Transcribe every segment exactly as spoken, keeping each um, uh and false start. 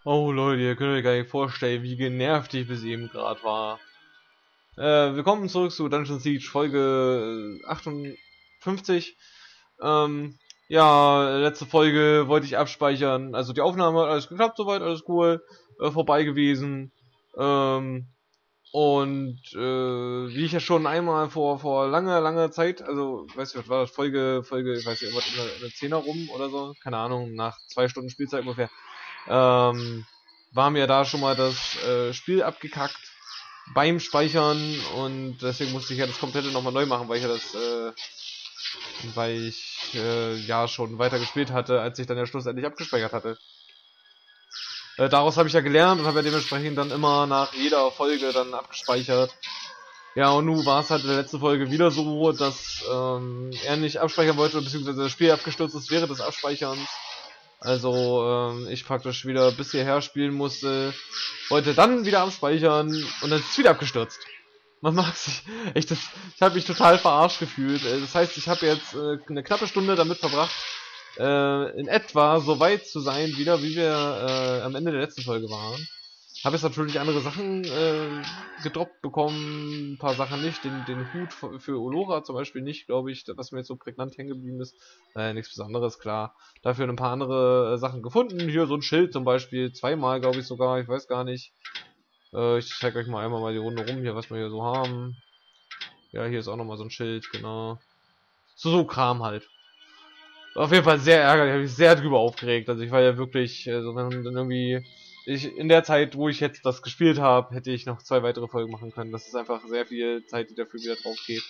Oh Leute, ihr könnt euch gar nicht vorstellen, wie genervt ich bis eben gerade war. Äh, willkommen zurück zu Dungeon Siege Folge äh, achtundfünfzig. Ähm, ja, letzte Folge wollte ich abspeichern. Also die Aufnahme hat alles geklappt soweit, alles cool. Äh, vorbei gewesen. Ähm, und äh, wie ich ja schon einmal vor vor langer, langer Zeit, also weiß nicht, was war das, Folge, Folge, ich weiß nicht, irgendwas in der, in der Zehner rum oder so, keine Ahnung, nach zwei Stunden Spielzeit ungefähr. Ähm, war mir da schon mal das äh, Spiel abgekackt beim Speichern und deswegen musste ich ja das komplette nochmal neu machen, weil ich ja das, äh, weil ich äh, ja schon weiter gespielt hatte, als ich dann ja schlussendlich abgespeichert hatte. Äh, daraus habe ich ja gelernt und habe ja dementsprechend dann immer nach jeder Folge dann abgespeichert. Ja, und nun war es halt in der letzten Folge wieder so, dass ähm, er nicht abspeichern wollte, beziehungsweise das Spiel abgestürzt ist während des Abspeicherns. Also ähm, ich praktisch wieder bis hierher spielen musste, wollte dann wieder abspeichern und dann ist es wieder abgestürzt. Man mag sich echt, das, ich habe mich total verarscht gefühlt. Äh, Das heißt, ich habe jetzt äh, eine knappe Stunde damit verbracht, äh, in etwa so weit zu sein wieder, wie wir äh, am Ende der letzten Folge waren. Habe jetzt natürlich andere Sachen äh, gedroppt bekommen, ein paar Sachen nicht. Den, den Hut für, für Olora zum Beispiel nicht, glaube ich, was mir jetzt so prägnant hängen geblieben ist. Äh, nichts Besonderes, klar. Dafür ein paar andere äh, Sachen gefunden. Hier so ein Schild zum Beispiel, zweimal glaube ich sogar, ich weiß gar nicht. Äh, ich zeige euch mal einmal mal die Runde rum, hier, was wir hier so haben. Ja, hier ist auch nochmal so ein Schild, genau. So, so Kram halt. Auf jeden Fall sehr ärgerlich, habe ich sehr drüber aufgeregt. Also ich war ja wirklich, also wenn dann irgendwie, ich in der Zeit, wo ich jetzt das gespielt habe, hätte ich noch zwei weitere Folgen machen können. Das ist einfach sehr viel Zeit, die dafür wieder drauf geht.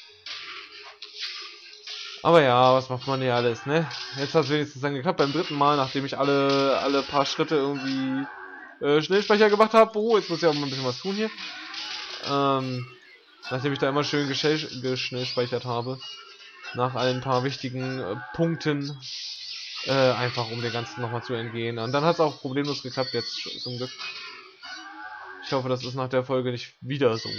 Aber ja, was macht man ja alles, ne? Jetzt hat es wenigstens dann geklappt beim dritten Mal, nachdem ich alle alle paar Schritte irgendwie äh, Schnellspeicher gemacht habe. Oh, jetzt muss ich auch mal ein bisschen was tun hier. Ähm, nachdem ich da immer schön geschnellspeichert habe. Nach ein paar wichtigen äh, Punkten. Äh, einfach um dem Ganzen nochmal zu entgehen. Und dann hat es auch problemlos geklappt jetzt zum Glück. Ich hoffe, das ist nach der Folge nicht wieder so.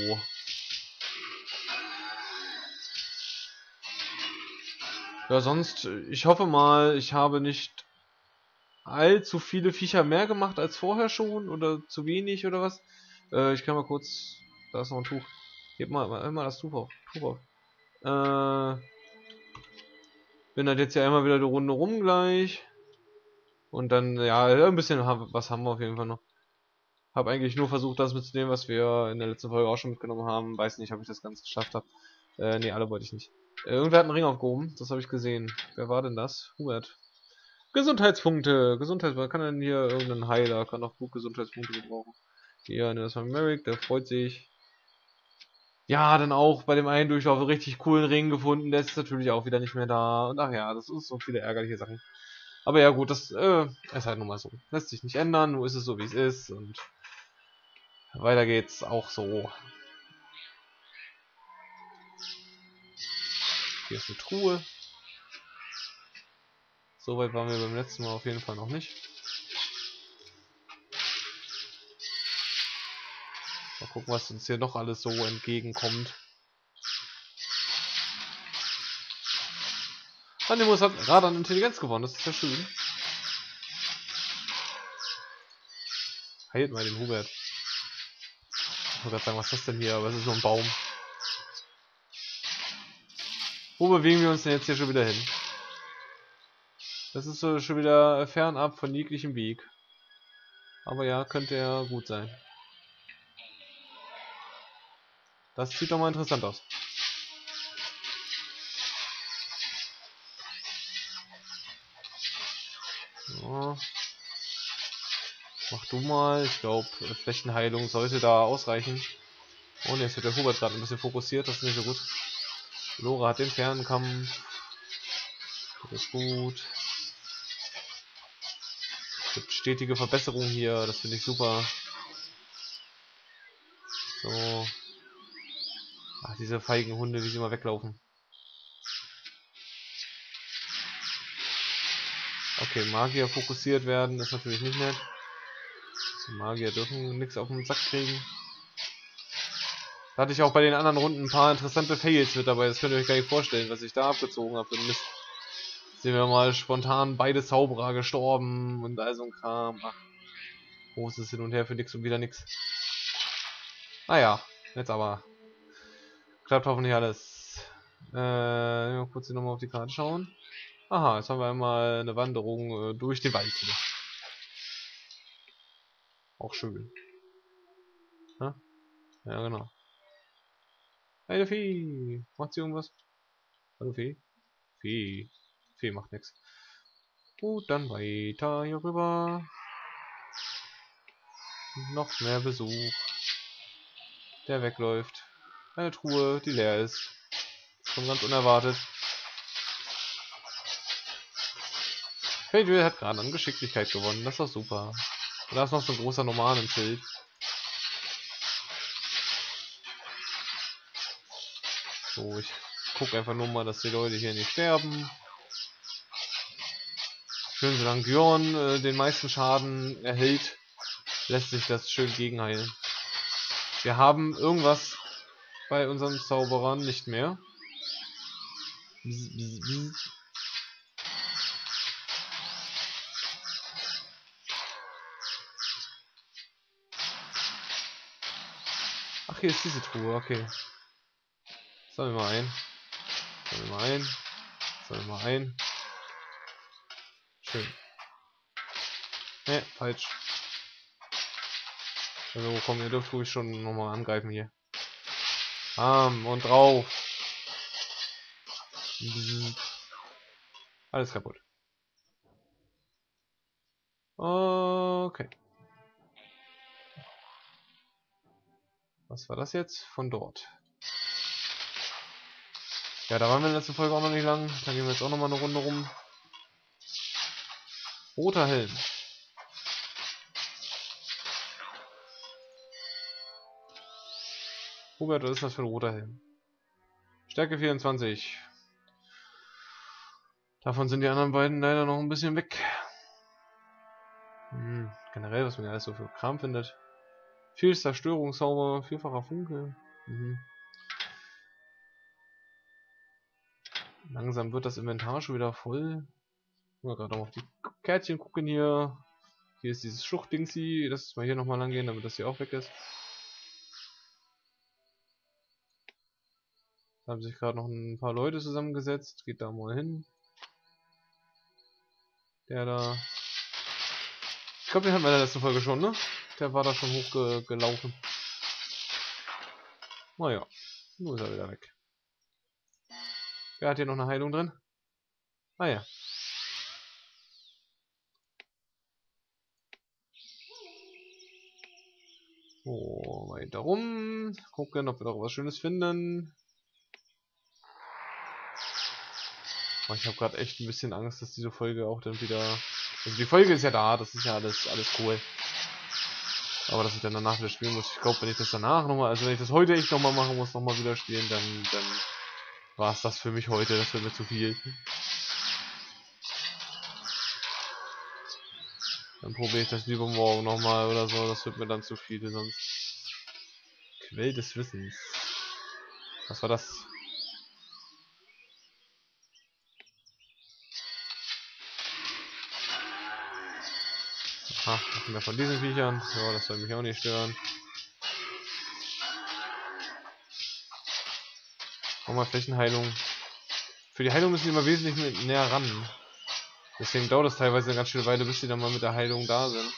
Ja, sonst, ich hoffe mal, ich habe nicht allzu viele Viecher mehr gemacht als vorher schon. Oder zu wenig oder was. Äh, ich kann mal kurz... Da ist noch ein Tuch. Heb mal, mal, mal das Tuch auf. Tuch auf. Äh, bin halt jetzt ja einmal wieder die Runde rum gleich. Und dann, ja, ein bisschen was haben wir auf jeden Fall noch. Hab eigentlich nur versucht, das mitzunehmen, was wir in der letzten Folge auch schon mitgenommen haben. Weiß nicht, ob ich das ganz geschafft habe. Äh, nee, alle wollte ich nicht. Äh, irgendwer hat einen Ring aufgehoben, das habe ich gesehen. Wer war denn das? Hubert. Gesundheitspunkte. Gesundheit, was kann denn hier irgendein Heiler? Kann doch gut Gesundheitspunkte gebrauchen. Hier, ne, das war Merrick, der freut sich. Ja, dann auch bei dem einen Durchlauf einen richtig coolen Ring gefunden. Der ist natürlich auch wieder nicht mehr da. Und ach ja, das ist so viele ärgerliche Sachen. Aber ja gut, das äh, ist halt nun mal so. Lässt sich nicht ändern, nur ist es so wie es ist und weiter geht's auch so. Hier ist eine Truhe. Soweit waren wir beim letzten Mal auf jeden Fall noch nicht. Mal gucken, was uns hier noch alles so entgegenkommt. Animus hat gerade an Intelligenz gewonnen, das ist ja schön. Heilt mal den Hubert. Ich wollte gerade sagen, was ist das denn hier? Aber es ist nur ein Baum. Wo bewegen wir uns denn jetzt hier schon wieder hin? Das ist so schon wieder fernab von jeglichem Weg. Aber ja, könnte ja gut sein. Das sieht doch mal interessant aus. So. Mach du mal. Ich glaube, Flächenheilung sollte da ausreichen. Oh ne, jetzt wird der Hubert gerade ein bisschen fokussiert. Das ist nicht so gut. Lora hat den Fernkampf. Das ist gut. Es gibt stetige Verbesserungen hier. Das finde ich super. So. Ach, diese feigen Hunde, wie sie immer weglaufen. Okay, Magier fokussiert werden, ist natürlich nicht nett. Die Magier dürfen nichts auf den Sack kriegen. Da hatte ich auch bei den anderen Runden ein paar interessante Fails mit dabei. Das könnt ihr euch gar nicht vorstellen, was ich da abgezogen habe. Mist. Sehen wir mal spontan beide Zauberer gestorben und all so ein Kram. Ach. Großes Hin und Her für nix und wieder nix. Ah ja, jetzt aber. Klappt hoffentlich alles. Äh, mal kurz hier nochmal auf die Karte schauen. Aha, jetzt haben wir einmal eine Wanderung äh, durch den Wald wieder. Auch schön. Ja, ja genau. Eine Fee! Macht sie irgendwas? Hallo Fee? Fee. Fee macht nichts. Gut, dann weiter hier rüber. Noch mehr Besuch. Der wegläuft. Eine Truhe, die leer ist. Schon ganz unerwartet. Fadriel hat gerade an Geschicklichkeit gewonnen. Das ist doch super. Und da ist noch so ein großer Normal im Schild. So, ich gucke einfach nur mal, dass die Leute hier nicht sterben. Schön, solange Björn äh, den meisten Schaden erhält, lässt sich das schön gegenheilen. Wir haben irgendwas bei unseren Zauberern nicht mehr. Bzz, bzz, bzz. Ach, hier ist diese Truhe, okay. Sammeln wir mal ein. Sammeln wir mal ein. Sammeln wir mal ein. Schön. Ne, falsch. Also komm, ihr dürft ruhig schon nochmal angreifen hier. Bam, und drauf. Bzz. Alles kaputt. Okay. Was war das jetzt? Von dort. Ja, da waren wir in der letzten Folge auch noch nicht lang. Da gehen wir jetzt auch nochmal eine Runde rum. Roter Helm. Hubert, was ist das für ein roter Helm? Stärke vierundzwanzig. Davon sind die anderen beiden leider noch ein bisschen weg. Hm, generell, was man alles so für Kram findet. Viel Zerstörungszauber, vielfacher Funke. Mhm. Langsam wird das Inventar schon wieder voll. Mal gerade noch auf die Kärtchen gucken hier. Hier ist dieses Schluchtdingsi. Lass mal hier nochmal lang gehen, damit das hier auch weg ist. Da haben sich gerade noch ein paar Leute zusammengesetzt. Geht da mal hin. Der da. Ich glaube, den hatten wir in der letzten Folge schon, ne? Der war da schon hochgelaufen. Naja, nun ist er wieder weg. Wer hat hier noch eine Heilung drin? Ah ja. So, weiter rum. Gucken, ob wir noch was Schönes finden. Oh, ich habe gerade echt ein bisschen Angst, dass diese Folge auch dann wieder... Also die Folge ist ja da, das ist ja alles, alles cool. Aber dass ich dann danach wieder spielen muss. Ich glaube, wenn ich das danach nochmal... Also wenn ich das heute echt nochmal machen muss, nochmal wieder spielen, dann, dann war es das für mich heute. Das wird mir zu viel. Dann probiere ich das lieber morgen nochmal oder so. Das wird mir dann zu viel sonst. Quell des Wissens. Was war das? Aha, noch mehr von diesen Viechern. Ja, das soll mich auch nicht stören. Nochmal Flächenheilung. Für die Heilung müssen die immer wesentlich näher ran. Deswegen dauert es teilweise eine ganz schöne Weile, bis die dann mal mit der Heilung da sind.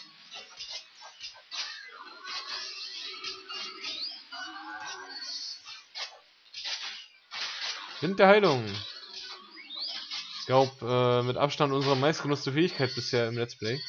Wind der Heilung. Ich glaube, äh, mit Abstand unsere meistgenutzte Fähigkeit bisher im Let's Play.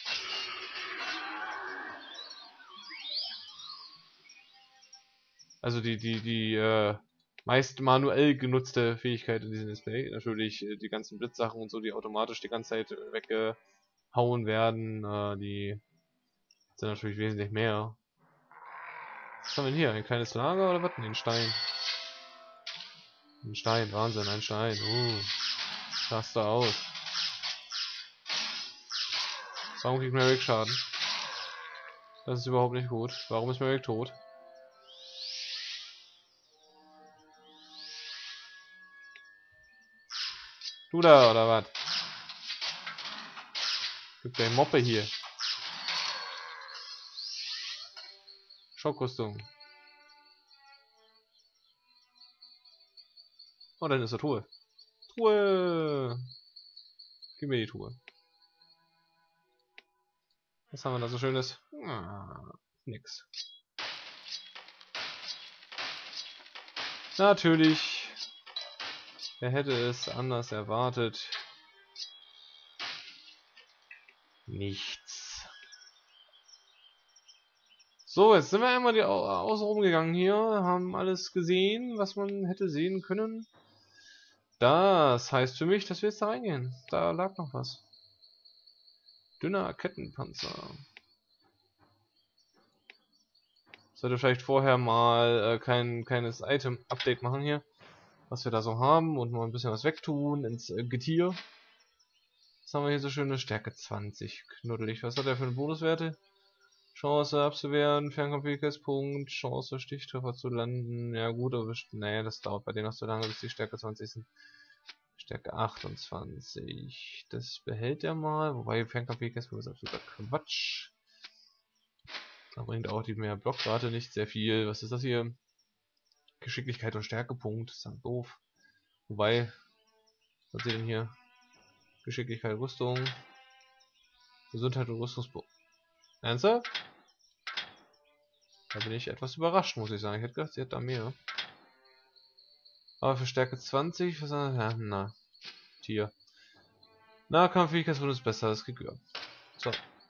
Also die, die, die, äh, meist manuell genutzte Fähigkeit in diesem Display. Natürlich äh, die ganzen Blitzsachen und so, die automatisch die ganze Zeit weggehauen werden, äh, die sind natürlich wesentlich mehr. Was haben wir denn hier? Ein kleines Lager oder was? Ein Stein. Ein Stein, Wahnsinn, ein Stein. Uh, schaust du aus. Warum kriegt Merrick Schaden? Das ist überhaupt nicht gut. Warum ist Merrick tot? Du da, oder was? Gibt der Moppe hier. Schockrüstung. Oh, dann ist eine Truhe. Truhe! Gib mir die Truhe. Was haben wir da so Schönes? Ah, nix. Natürlich. Wer hätte es anders erwartet? Nichts. So, jetzt sind wir einmal die Au außen rumgegangen hier, haben alles gesehen, was man hätte sehen können. Das heißt für mich, dass wir jetzt da reingehen. Da lag noch was. Dünner Kettenpanzer. Sollte vielleicht vorher mal äh, kein kleines Item-Update machen hier, was wir da so haben und mal ein bisschen was wegtun ins äh, Getier. Was haben wir hier so schöne Stärke zwanzig, knuddelig. Was hat er für eine Bonuswerte? Chance abzuwehren, Fernkampfigkeitspunkt, Chance Stichtreffer zu landen. Ja gut, aber naja, das dauert bei denen noch so lange, bis die Stärke zwanzig sind. Stärke achtundzwanzig. Das behält er mal, wobei Fernkampfigkeitspunkt ist absoluter Quatsch. Da bringt auch die mehr Blockrate nicht sehr viel. Was ist das hier? Geschicklichkeit und Stärkepunkt. Das ist dann doof. Wobei, was sieht denn hier? Geschicklichkeit, Rüstung, Gesundheit und Rüstungspunkt. Ernsthaft? Da bin ich etwas überrascht, muss ich sagen. Ich hätte gedacht, sie hätte da mehr. Aber für Stärke zwanzig, was ja, na, Tier. Nahkampffähigkeit ist besser, das kriegt wir. So.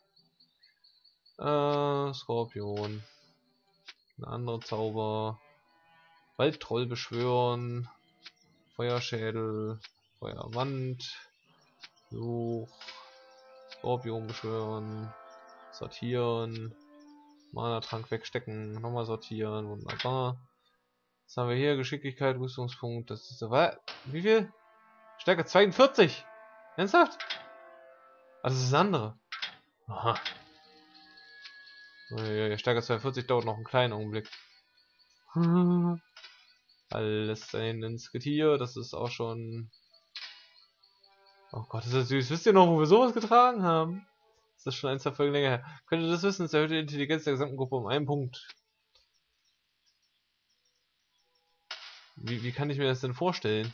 Äh, Skorpion. Ein anderer Zauber. Waldtroll beschwören. Feuerschädel. Feuerwand. Fluch. Skorpion beschwören. Sortieren. Mana-Trank wegstecken. Nochmal sortieren. Wunderbar. Was haben wir hier? Geschicklichkeit, Rüstungspunkt. Das ist so. Wie viel? Stärke zweiundvierzig! Ernsthaft? Ah, das ist das andere. Aha. Stärke zweiundvierzig dauert noch einen kleinen Augenblick. Alles ein ins Getier. Das ist auch schon. Oh Gott, ist das süß. Wisst ihr noch, wo wir sowas getragen haben? Das ist schon ein, zwei Folgen länger her. Könnt ihr das wissen? Es erhöht die Intelligenz der gesamten Gruppe um einen Punkt. Wie, wie kann ich mir das denn vorstellen?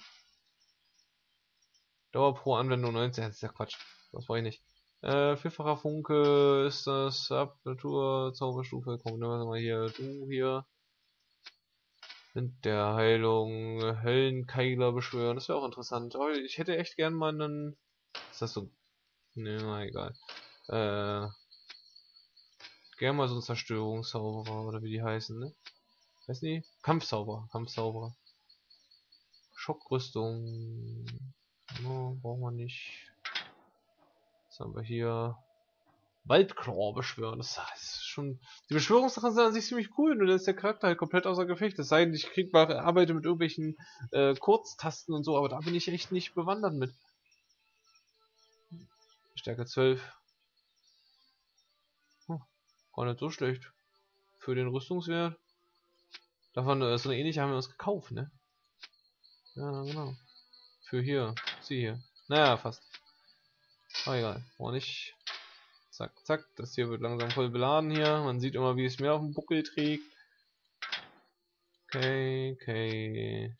Dauer pro Anwendung neunzehn. Das ist ja Quatsch. Das brauche ich nicht. Äh, vierfacher Funke ist das ab Natur, Zauberstufe. Komm, nehmen wir mal hier. Du hier. Wind der Heilung, Höllenkeiler beschwören. Das wäre auch interessant. Aber ich hätte echt gern mal einen. Ist das so? Ne, na egal. Äh. Gern mal so einen Zerstörungszauberer oder wie die heißen, ne? Weiß nicht? Kampfzauberer. Kampfzauberer. Schockrüstung. No, brauchen wir nicht. Was haben wir hier? Waldclaw beschwören. Das ist schon. Die Beschwörungssachen sind an sich ziemlich cool, nur da ist der Charakter halt komplett außer Gefecht. Es sei denn, ich krieg mal, arbeite mit irgendwelchen äh, Kurztasten und so, aber da bin ich echt nicht bewandert mit. Stärke zwölf. Hm, gar nicht so schlecht. Für den Rüstungswert. Davon äh, so eine ähnliche haben wir uns gekauft, ne? Ja, genau. Für hier. Sie hier. Naja, fast. Aber egal. War nicht. Zack, zack. Das hier wird langsam voll beladen hier. Man sieht immer, wie es mehr auf dem Buckel trägt. Okay, okay.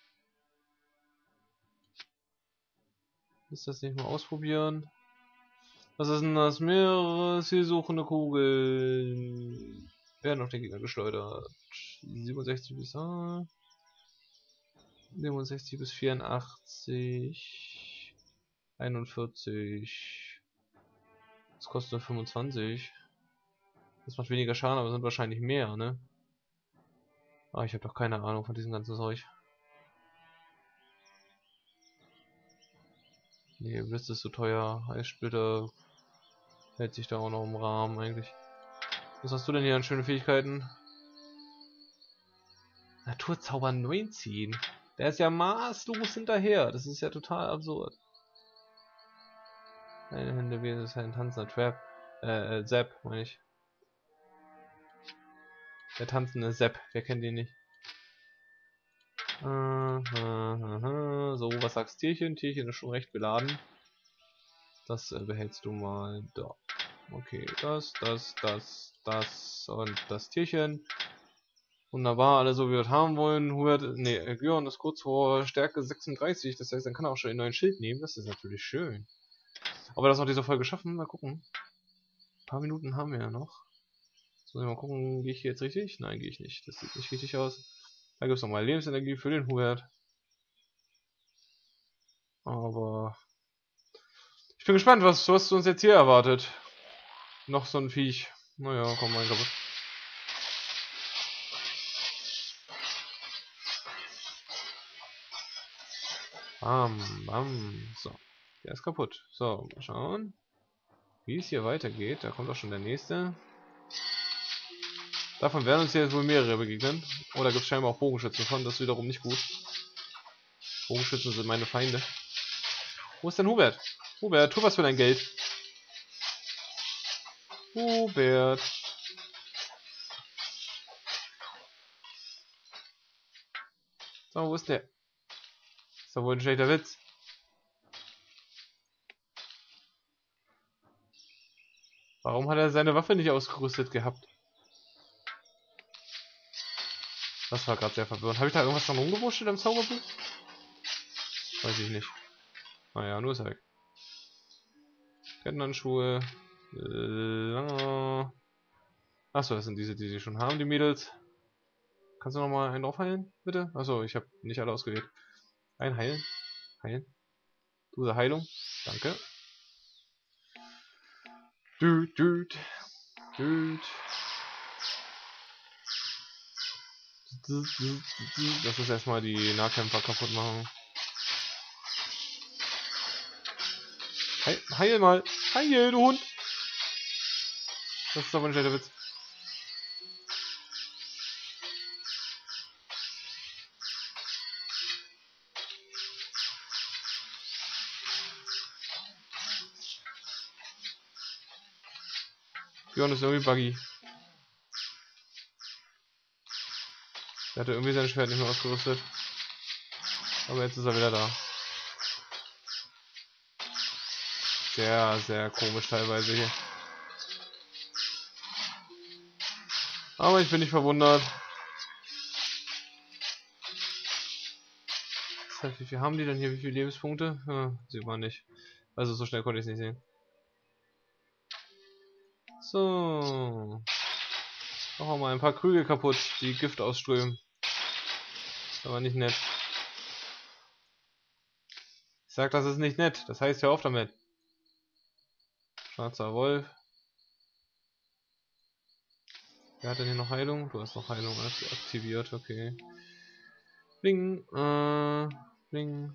Ist das nicht mal ausprobieren? Was ist denn das? Mehrere zielsuchende Kugeln werden auf den Gegner geschleudert. siebenundsechzig bis ah, siebenundsechzig bis vierundachtzig. einundvierzig. Das kostet nur fünfundzwanzig. Das macht weniger Schaden, aber sind wahrscheinlich mehr, ne? Ah, ich habe doch keine Ahnung von diesem ganzen Zeug. Nee, Blitz ist zu teuer. Eissplitter hält sich da auch noch im Rahmen eigentlich. Was hast du denn hier an schönen Fähigkeiten? Naturzauber neunzehn. Der ist ja maßlos hinterher. Das ist ja total absurd. Eine Hände, wie ist ein tanzender Trap. Äh, äh, Zapp, meine ich. Der tanzende Zapp, wer kennt den nicht? Uh, uh, uh, uh. So, was sagst Tierchen? Tierchen ist schon recht beladen. Das äh, behältst du mal da. Okay, das, das, das, das und das Tierchen. Wunderbar, alle so wie wir das haben wollen. Hubert, nee, Björn ist kurz vor Stärke sechsunddreißig, das heißt, dann kann er auch schon den neuen Schild nehmen. Das ist natürlich schön. Aber das noch diese Folge schaffen, mal gucken. Ein paar Minuten haben wir ja noch. Jetzt muss ich mal gucken, gehe ich hier jetzt richtig? Nein, gehe ich nicht. Das sieht nicht richtig aus. Da gibt es nochmal Lebensenergie für den Hubert. Aber ich bin gespannt, was, was uns jetzt hier erwartet. Noch so ein Viech. Naja, komm mal kaputt. Bam, bam. So. Der ist kaputt. So, mal schauen, wie es hier weitergeht. Da kommt auch schon der nächste. Davon werden uns jetzt wohl mehrere begegnen. Oder gibt es scheinbar auch Bogenschützen von. Das ist wiederum nicht gut. Bogenschützen sind meine Feinde. Wo ist denn Hubert? Hubert, tu was für dein Geld. Hubert. So, wo ist der? Ist doch wohl ein schlechter Witz. Warum hat er seine Waffe nicht ausgerüstet gehabt? Das war gerade sehr verwirrend. Habe ich da irgendwas dran rumgewurschtelt am Zauberbuch? Weiß ich nicht. Naja, nur ist er weg. Kettenhandschuhe. Langer. Achso, das sind diese, die sie schon haben, die Mädels. Kannst du noch mal einen draufheilen, bitte? Achso, ich habe nicht alle ausgewählt. Ein heilen. Heilen. Dose Heilung. Danke. Düt, düt. Düt. Lass uns erstmal die Nahkämpfer kaputt machen. Heil, heil mal. Heil, du Hund. Das ist aber ein schlechter Witz. Björn ist irgendwie buggy. Der hatte irgendwie sein Schwert nicht mehr ausgerüstet. Aber jetzt ist er wieder da. Sehr, sehr komisch teilweise hier. Aber ich bin nicht verwundert. Das heißt, wie viel haben die denn hier? Wie viele Lebenspunkte? Ja, sieht man nicht. Also so schnell konnte ich es nicht sehen. So. Machen wir mal ein paar Krüge kaputt, die Gift ausströmen. Ist aber nicht nett. Ich sag, das ist nicht nett. Das heißt, hör auf damit. Schwarzer Wolf. Wer hat denn hier noch Heilung? Du hast noch Heilung aktiviert, okay. Bling, äh, bling.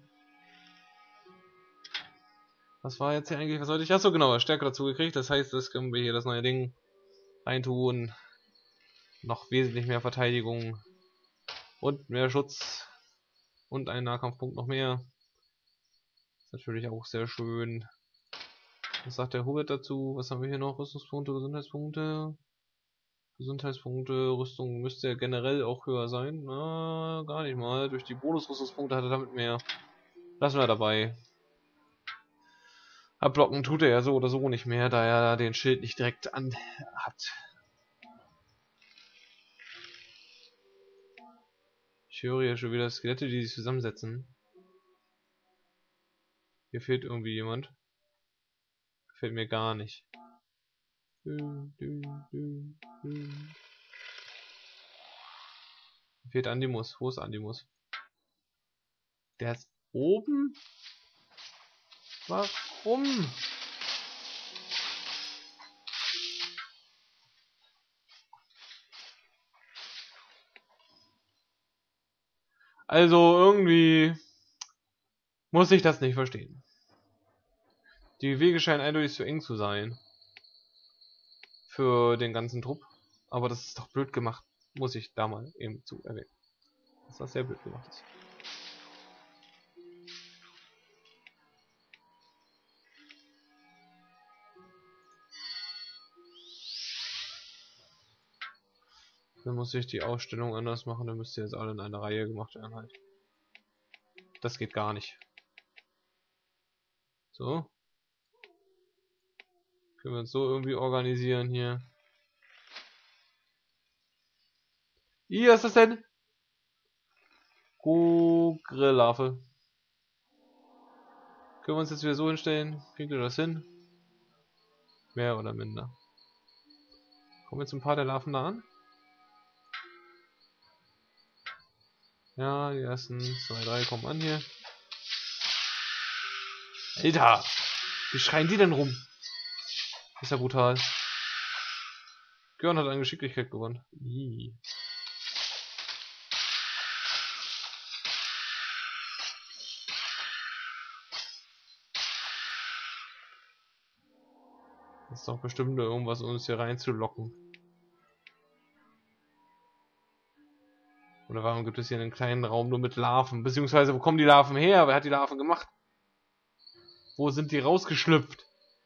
Was war jetzt hier eigentlich? Was sollte ich? Achso, genau, Stärke dazu gekriegt. Das heißt, das können wir hier das neue Ding reintun. Noch wesentlich mehr Verteidigung. Und mehr Schutz. Und einen Nahkampfpunkt noch mehr. Ist natürlich auch sehr schön. Was sagt der Hubert dazu? Was haben wir hier noch? Rüstungspunkte, Gesundheitspunkte. Gesundheitspunkte, Rüstung müsste ja generell auch höher sein. Na, gar nicht mal. Durch die Bonus-Rüstungspunkte hat er damit mehr. Lassen wir dabei. Abblocken tut er ja so oder so nicht mehr, da er den Schild nicht direkt an hat. Ich höre hier schon wieder Skelette, die sich zusammensetzen. Hier fehlt irgendwie jemand. Gefällt mir gar nicht. Hier fehlt Andimus. Wo ist Andimus? Der ist oben? Warum? Also irgendwie muss ich das nicht verstehen. Die Wege scheinen eindeutig zu eng zu sein. Für den ganzen Trupp. Aber das ist doch blöd gemacht. Muss ich da mal eben zu erwähnen. Dass das sehr blöd gemacht ist. Dann muss ich die Ausstellung anders machen. Dann müsst ihr jetzt alle in einer Reihe gemacht werden halt. Das geht gar nicht. So. Können wir uns so irgendwie organisieren hier. Hier ist das denn? Oh, Grilllarve. Können wir uns jetzt wieder so hinstellen? Kriegt ihr das hin? Mehr oder minder. Kommen jetzt ein paar der Larven da an? Ja, die ersten zwei, drei kommen an hier. Alter! Wie schreien die denn rum? Ist ja brutal. Björn hat an Geschicklichkeit gewonnen. Ii. Das ist doch bestimmt irgendwas, um uns hier reinzulocken. Oder warum gibt es hier einen kleinen Raum nur mit Larven? Beziehungsweise, wo kommen die Larven her? Wer hat die Larven gemacht? Wo sind die rausgeschlüpft?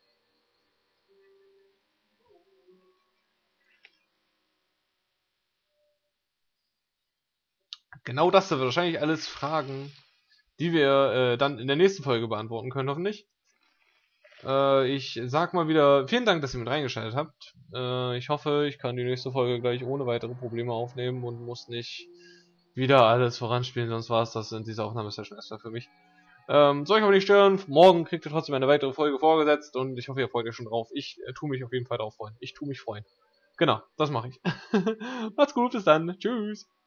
Genau das sind wahrscheinlich alles Fragen, die wir äh, dann in der nächsten Folge beantworten können, hoffentlich. Äh, ich sag mal wieder vielen Dank, dass ihr mit reingeschaltet habt. Äh, ich hoffe, ich kann die nächste Folge gleich ohne weitere Probleme aufnehmen und muss nicht wieder alles voranspielen, sonst war es das in dieser Aufnahmesession erstmal für mich. Ähm, soll ich aber nicht stören, morgen kriegt ihr trotzdem eine weitere Folge vorgesetzt und ich hoffe, ihr freut euch schon drauf. Ich äh, tue mich auf jeden Fall darauf freuen. Ich tue mich freuen. Genau, das mache ich. Macht's gut, bis dann. Tschüss.